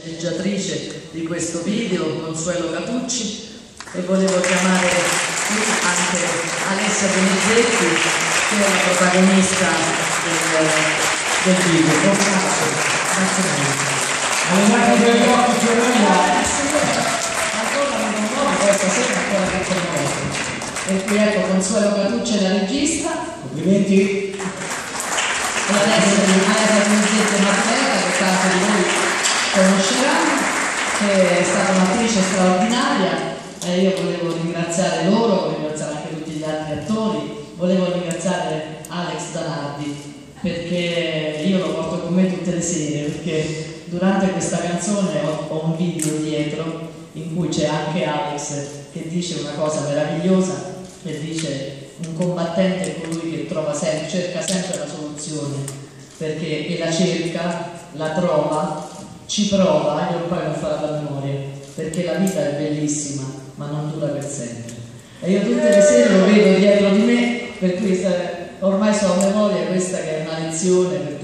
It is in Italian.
Sceneggiatrice di questo video, Consuelo Catucci, e volevo chiamare anche Alessia Donizetti, che è la protagonista del video. Grazie mille. Alle macchine degli occhi Fiorella. Ancora non nuovo, questa sera ancora che conosco. E qui ecco Consuelo Catucci è la regista. Complimenti. E adesso Alessia Donizetti e Matteo, che tanti di voi conosceranno, che è stata un'attrice straordinaria, e io volevo ringraziare loro, volevo ringraziare anche tutti gli altri attori, volevo ringraziare Alex Danardi, perché io lo porto con me tutte le sere, perché durante questa canzone ho un video dietro in cui c'è anche Alex che dice una cosa meravigliosa, che dice: un combattente è colui che cerca sempre la soluzione, perché e la cerca, la trova, ci prova e poi non farà la memoria, perché la vita è bellissima ma non dura per sempre. E io tutte le sere lo vedo dietro di me, per cui ormai so a memoria questa che è una lezione.